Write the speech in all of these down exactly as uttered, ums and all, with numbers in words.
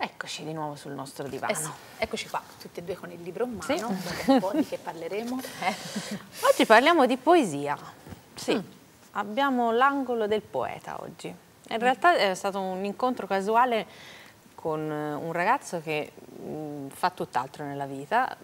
Eccoci di nuovo sul nostro divano. Eh sì, eccoci qua, tutti e due con il libro in mano. Sì. Dopo un po' di che parleremo. Eh. Oggi parliamo di poesia. Sì, Mm. abbiamo l'angolo del poeta oggi. In realtà è stato un incontro casuale con un ragazzo che mh, fa tutt'altro nella vita,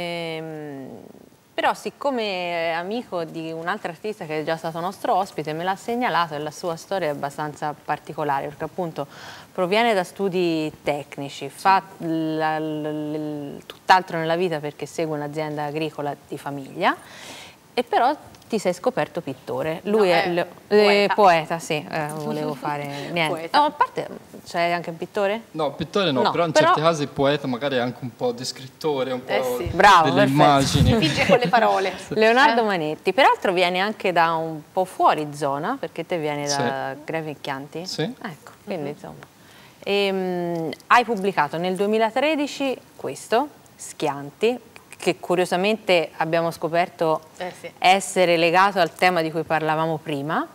ehm, però siccome è amico di un altro artista che è già stato nostro ospite, me l'ha segnalato e la sua storia è abbastanza particolare, perché appunto proviene da studi tecnici, fa la- la- la- tutt'altro nella vita perché segue un'azienda agricola di famiglia, e però ti sei scoperto pittore. Lui No, è, è l- poeta. eh, poeta, sì, eh, volevo fare niente. Poeta. No, a parte, c'è anche un pittore? No, pittore no, No, però in però- certi casi il poeta magari è anche un po' di scrittore, un po' Eh sì. Bravo, delle perfetto. immagini. Finge con le parole. Leonardo Eh? Manetti, peraltro vieni anche da un po' fuori zona, perché te vieni Sì. da Greve Chianti? Sì. Ecco, quindi insomma. Ehm, hai pubblicato nel duemilatredici questo, Schianti, che curiosamente abbiamo scoperto Eh sì. essere legato al tema di cui parlavamo prima,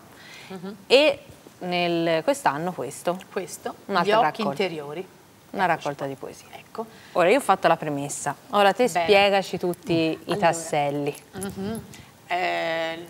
e nel- quest'anno questo, Questo, Un'altra gli occhi raccolta. interiori. una Eccoci raccolta qua. di poesie. Ecco. Ora io ho fatto la premessa, ora te Bene. spiegaci tutti i Allora. tasselli. Mhm. Eh,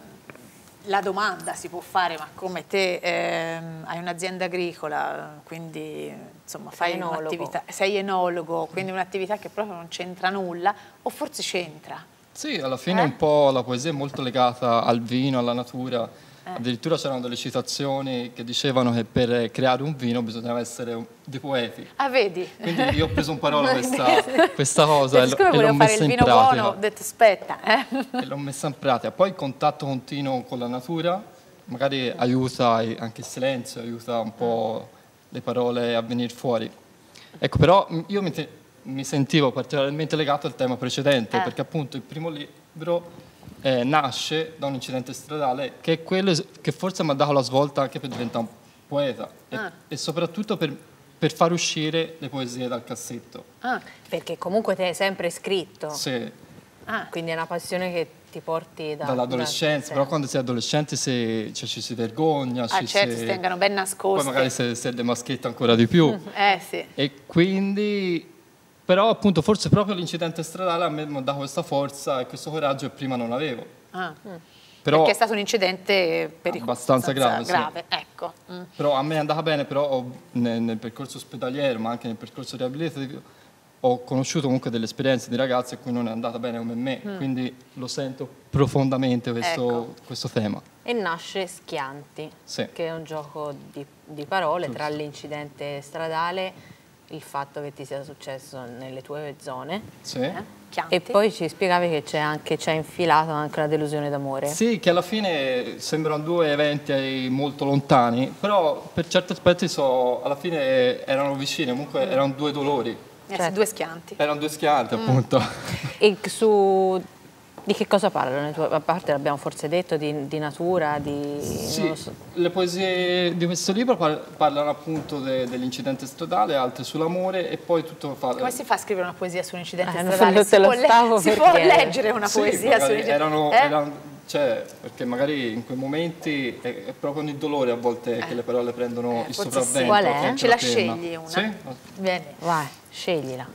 la domanda si può fare, ma come te ehm, hai un'azienda agricola, quindi insomma fai enologo. un'attività, sei enologo, quindi un'attività che proprio non c'entra nulla, o forse c'entra? Sì, alla fine Eh? un po' la poesia è molto legata al vino, alla natura. Addirittura c'erano delle citazioni che dicevano che per creare un vino bisognava essere un- dei poeti. Ah, vedi? Quindi io ho preso in parola questa, questa cosa e, l'ho- Siccome e l'ho volevo fare messa il in vino pratica. buono, ho detto aspetta, eh? E l'ho messa in pratica. Poi il contatto continuo con la natura magari aiuta i- anche il silenzio, aiuta un po' le parole a venire fuori. Ecco, però m- io mi, te- mi sentivo particolarmente legato al tema precedente, Eh. perché appunto il primo libro eh, nasce da un incidente stradale che è quello es- che forse mi ha dato la svolta anche per diventare un poeta e, Ah. e soprattutto per, per far uscire le poesie dal cassetto. Ah, Perché comunque te hai sempre scritto, Sì, ah. quindi è una passione che ti porti da, dall'adolescenza, da però quando sei adolescente si- cioè, ci si vergogna, Ah, ci certo, si- si tengono ben poi nascoste. magari se, se demaschetta ancora di più. Eh sì. E quindi, però appunto forse proprio l'incidente stradale a me mi ha dato questa forza e questo coraggio che prima non avevo. Ah. Però, Perché è stato un incidente pericoloso. Abbastanza grave, sì. grave, ecco. Mm. però a me è andata bene, però ho- nel, nel percorso ospedaliero, ma anche nel percorso riabilitativo, ho conosciuto comunque delle esperienze di ragazzi a cui non è andata bene come me, quindi lo sento profondamente questo, Ecco. questo tema. E nasce Schianti, Sì. che è un gioco di, di parole Giusto. tra l'incidente stradale, il fatto che ti sia successo nelle tue zone, Sì. Eh? Chianti. e poi ci spiegavi che c'è anche, c'è infilato anche una delusione d'amore. Sì, che alla fine sembrano due eventi molto lontani, però per certi aspetti so, alla fine erano vicini, comunque erano due dolori, Eh sì, certo. due schianti. erano due schianti appunto. E su di che cosa parlano? le tue- A parte l'abbiamo forse detto, di, di natura, di... non Sì, lo so. le poesie di questo libro par- parlano appunto de- dell'incidente stradale, altre sull'amore e poi tutto fa... Come si fa a scrivere una poesia su un incidente Eh, non stradale? te Si, lo può, le- stavo si per può chiedere. leggere una Sì, poesia su un magari incidente erano, eh? erano- cioè, perché magari in quei momenti è, è proprio nel dolore a volte che le parole prendono Eh, il forse sopravvento. sì. Qual è? che anche Ce la penna. scegli una? Sì? Bene, Vai, sceglila.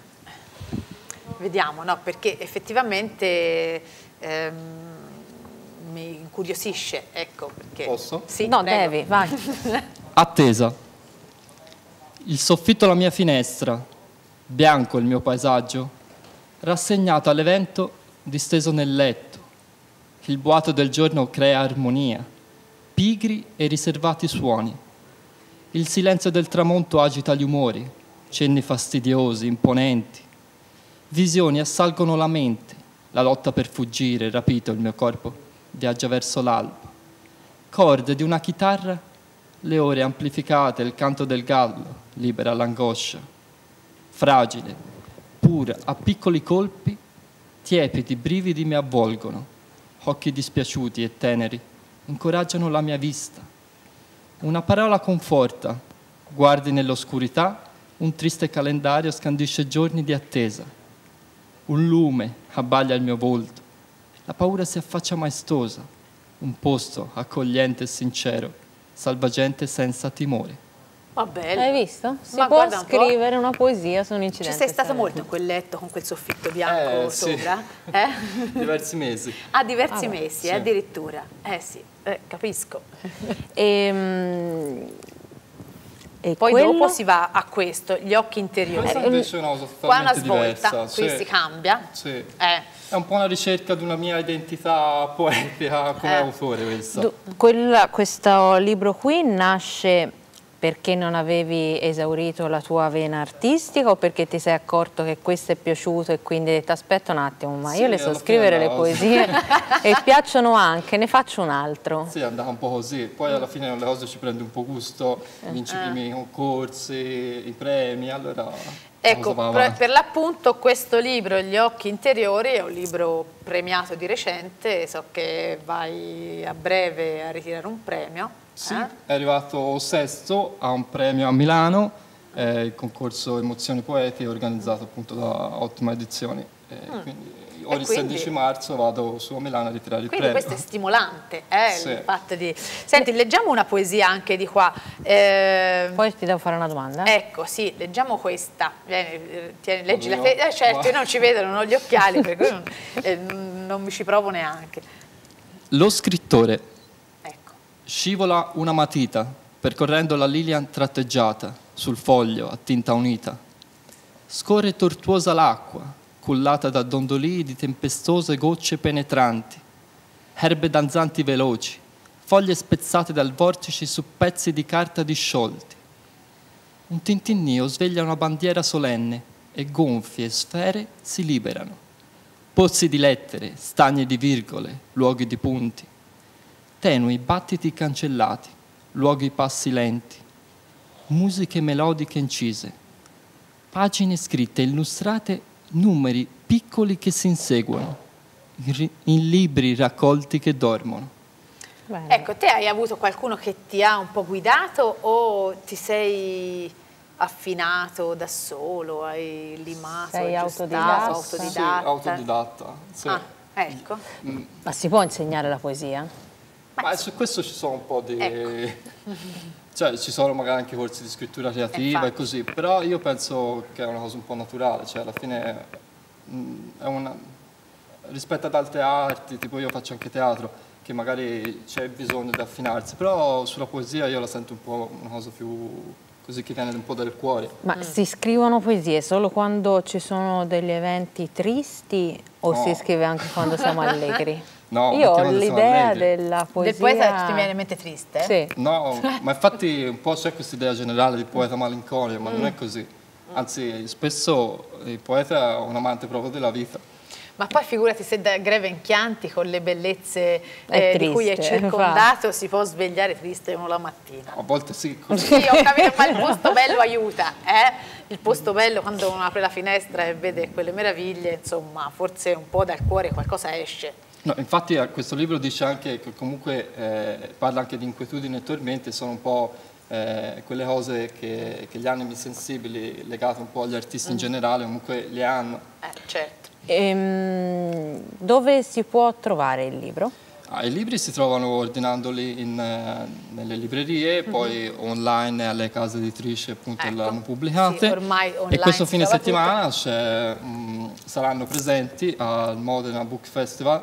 vediamo, no? Perché effettivamente ehm, mi incuriosisce, ecco. Perché... Posso? Sì, No, prego. devi, vai. Attesa. Il soffitto alla mia finestra, bianco il mio paesaggio, rassegnato all'evento disteso nel letto. Il boato del giorno crea armonia, pigri e riservati suoni. Il silenzio del tramonto agita gli umori, cenni fastidiosi, imponenti. Visioni assalgono la mente, la lotta per fuggire, rapito il mio corpo viaggia verso l'alba. Corde di una chitarra, le ore amplificate, il canto del gallo libera l'angoscia. Fragile, pura, a piccoli colpi, tiepidi brividi mi avvolgono. Occhi dispiaciuti e teneri incoraggiano la mia vista. Una parola conforta, guardi nell'oscurità, un triste calendario scandisce giorni di attesa. Un lume abbaglia il mio volto, la paura si affaccia maestosa, un posto accogliente e sincero, salvagente senza timore. Va bene. Hai visto? Si Ma può guarda un po'. scrivere una poesia su un incidente. Ci sei stato stradale. molto in quel letto con quel soffitto bianco Eh, sì. sopra? Eh? Diversi mesi. Ah, diversi Ah, beh, mesi, sì. eh, addirittura. Eh sì, eh, capisco. E, e Poi quello? dopo si va a questo, gli occhi interiori. Questa invece è una cosa Qua una totalmente svolta, diversa. qui sì. si cambia. Sì. Eh. È un po' una ricerca di una mia identità poetica come Eh. autore questa. Du- quella- questo libro qui nasce perché non avevi esaurito la tua vena artistica o perché ti sei accorto che questo è piaciuto e quindi hai detto aspetta un attimo, ma Sì, io le so alla scrivere fine le no. poesie e piacciono anche, ne faccio un altro. Sì, è andata un po' così. Poi alla fine le cose ci prende un po' gusto, vinci i primi concorsi, i premi, allora... la Ecco, cosa va per, avanti. per l'appunto questo libro, Gli occhi interiori, è un libro premiato di recente, so che vai a breve a ritirare un premio. Sì, eh? è arrivato sesto a un premio a Milano, eh, il concorso Emozioni Poeti organizzato appunto da Ottima Edizioni. Eh, quindi, ora il quindi- sedici marzo vado su a Milano a ritirare il Quindi premio. questo è stimolante, eh, Sì. il fatto di... Senti, leggiamo una poesia anche di qua. Eh, Poi ti devo fare una domanda. Ecco, sì, leggiamo questa. Vieni, eh, tieni, leggi la Oddio. te- eh, certo, io Wow. non ci vedo, non ho gli occhiali, per cui non, eh, non mi ci provo neanche. Lo scrittore. Ecco. Scivola una matita, percorrendo la lilia tratteggiata sul foglio a tinta unita. Scorre tortuosa l'acqua, cullata da dondolii di tempestose gocce penetranti. Erbe danzanti veloci, foglie spezzate dal vortice su pezzi di carta disciolti. Un tintinnio sveglia una bandiera solenne e gonfie sfere si liberano. Pozzi di lettere, stagni di virgole, luoghi di punti. Tenui battiti cancellati, luoghi passi lenti, musiche melodiche incise, pagine scritte, illustrate, numeri piccoli che si inseguono, in ri- in libri raccolti che dormono. Bene. Ecco, te hai avuto qualcuno che ti ha un po' guidato o ti sei affinato da solo, hai limato, Sei aggiustato, autodidatta? autodidatta? Sì, autodidatta. Sì. Ah, ecco. Ma si può insegnare la poesia? Ma su questo ci sono un po' di... Ecco. Cioè, ci sono magari anche corsi di scrittura creativa Infatti. e così, però io penso che è una cosa un po' naturale, cioè alla fine mh, è una... rispetto ad altre arti, tipo io faccio anche teatro, che magari c'è bisogno di affinarsi, però sulla poesia io la sento un po' una cosa più così che viene un po' dal cuore. Ma si scrivono poesie solo quando ci sono degli eventi tristi o No. si scrive anche quando siamo allegri? No, Io anche ho quando siamo l'idea allegri. della poesia... Del poeta ti viene in mente triste? Sì. No, ma infatti un po' c'è questa idea generale di poeta malinconico, ma non è così. Anzi, spesso il poeta è un amante proprio della vita. Ma poi figurati se da Greve in Chianti con le bellezze È eh, di cui è triste, circondato si può svegliare triste uno la mattina. A volte sì, così. Sì, ho capito, ma il posto bello aiuta, eh? Il posto bello quando uno apre la finestra e vede quelle meraviglie, insomma, forse un po' dal cuore qualcosa esce. No, infatti eh, questo libro dice anche che comunque eh, parla anche di inquietudini e tormenti, sono un po' eh, quelle cose che, che gli animi sensibili legati un po' agli artisti in generale comunque li hanno. Eh, certo. Ehm, dove si può trovare il libro? Ah, i libri si trovano ordinandoli in, eh, nelle librerie, poi online alle case editrici appunto Ecco, l'hanno pubblicate. sì, ormai online e questo si fine trova settimana c'è, mh, saranno presenti al Modena Book Festival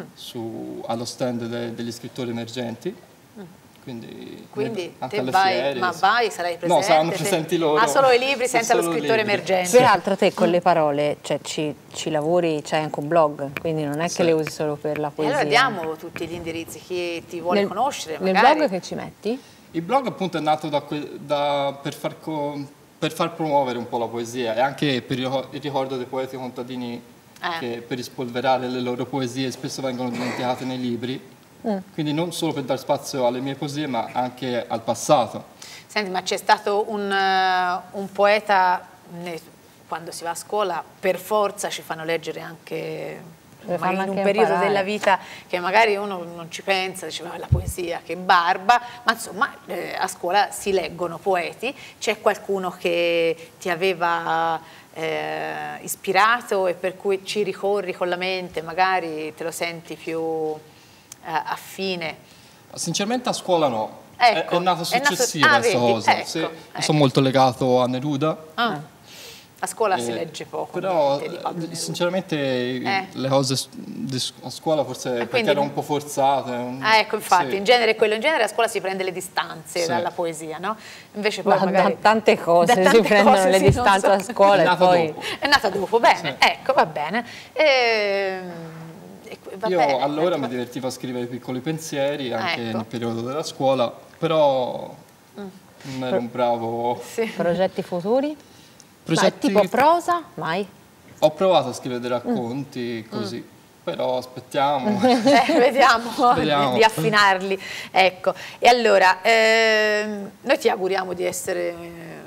su- allo stand de- degli scrittori emergenti. Quindi, Quindi anche te alle vai, fiere, ma sì. vai, sarai presente? No, saranno te- presenti loro. Ah, solo i libri Sono senza lo solo scrittore libri. emergente. Peraltro te con le parole cioè, ci, ci lavori, c'hai anche un blog, quindi non è Sì. che le usi solo per la E poesia. allora diamo tutti gli indirizzi, chi ti vuole Nel- conoscere Nel magari. blog che ci metti? Il blog appunto è nato da que- da- per, far co- per far promuovere un po' la poesia e anche per il rico- il ricordo dei poeti contadini Eh. che per rispolverare le loro poesie spesso vengono dimenticate nei libri. Quindi non solo per dar spazio alle mie poesie ma anche al passato. Senti, ma c'è stato un, eh, un poeta, ne- quando si va a scuola, per forza ci fanno leggere anche Deve magari farlo in un anche periodo imparare. della vita che magari uno non ci pensa, dice "Ma la poesia, che barba", ma insomma eh, a scuola si leggono poeti, c'è qualcuno che ti aveva eh, ispirato e per cui ci ricorri con la mente, magari te lo senti più eh, affine? Sinceramente a scuola no, ecco. È, è nato successiva ah, questa vedi? cosa. Ecco, sì. ecco. Sono molto legato a Neruda. Ah. A scuola Eh, si legge poco. Però di Pablo Neruda. sinceramente Eh. le cose s- di s- a scuola forse Ah, perché quindi- erano un po' forzate. un- Ah, ecco, infatti, sì. in genere quello, in genere a scuola si prende le distanze Sì. dalla poesia, no? Invece poi Da, magari... da tante cose da si tante prendono cose, le sì, non distanze so. a scuola È e nato poi... dopo. È nata dopo, bene, Sì. ecco, va bene. Ehm, e que- va Io bene, allora ecco. mi divertivo a scrivere piccoli pensieri anche Ecco. nel periodo della scuola, però non ero un bravo. Sì. Progetti futuri? Progetti- Ma tipo prosa? Mai? Ho provato a scrivere dei racconti così, però aspettiamo. Eh, vediamo, Vediamo. Di, di affinarli. Ecco, e allora ehm, noi ti auguriamo di essere, eh,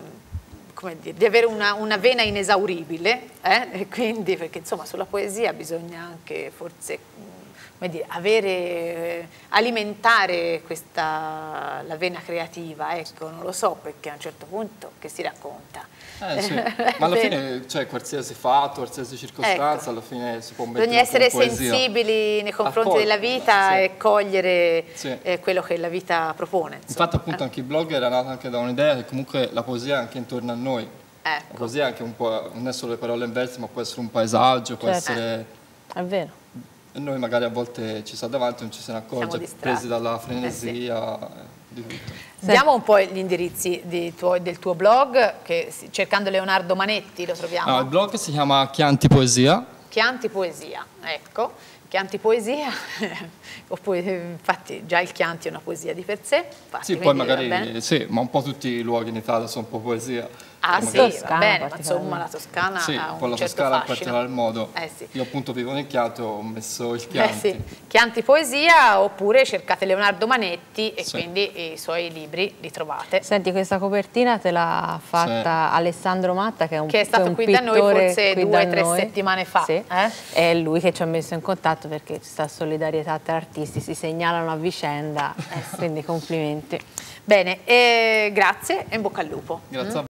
come dire, di avere una, una vena inesauribile, eh? E quindi, perché insomma sulla poesia bisogna anche forse mh, come dire, avere, eh, alimentare questa, la vena creativa, ecco, non lo so, perché a un certo punto che si racconta. Eh, sì. Ma alla fine, cioè, qualsiasi fatto, qualsiasi circostanza, Ecco. alla fine si può mettere Bisogna essere con poesia. sensibili nei confronti Accogli- della vita sì. e cogliere Sì. eh, quello che la vita propone. insomma. Infatti appunto anche il blog era nato anche da un'idea che comunque la poesia è anche intorno a noi. La Ecco. poesia è anche un po', non è solo le parole in versi, ma può essere un paesaggio, può Certo. essere... È vero. E noi magari a volte ci sta davanti, non ci se ne accorge, distratti. presi dalla Eh sì. frenesia, eh, di tutto. Diamo un po' gli indirizzi di tuo- del tuo blog, che si- cercando Leonardo Manetti lo troviamo. Ah, il blog si chiama Chianti Poesia. Chianti Poesia, ecco, Chianti Poesia, oppure infatti già il Chianti è una poesia di per sé. Infatti, Sì, poi quindi va magari, bene. sì, ma un po' tutti i luoghi in Italia sono un po' poesia. Ah E sì, magari- va Toscana, bene, ma particolarmente. insomma la Toscana Sì, ha un poi la certo Toscana in fascino. particolar modo. Eh sì. Io appunto vivo in Chianti, ho messo il Eh Chianti. sì, Chianti Poesia, oppure cercate Leonardo Manetti e Sì. quindi i suoi libri li trovate. Senti, questa copertina te l'ha fatta Alessandro Matta, che è un, Che è stato un qui da noi pittore forse qui due o da tre noi. settimane fa, Sì. eh? È lui che ci ha messo in contatto perché ci sta solidarietà tra artisti, si segnalano a vicenda, quindi complimenti. Bene, eh, grazie e in bocca al lupo. Grazie a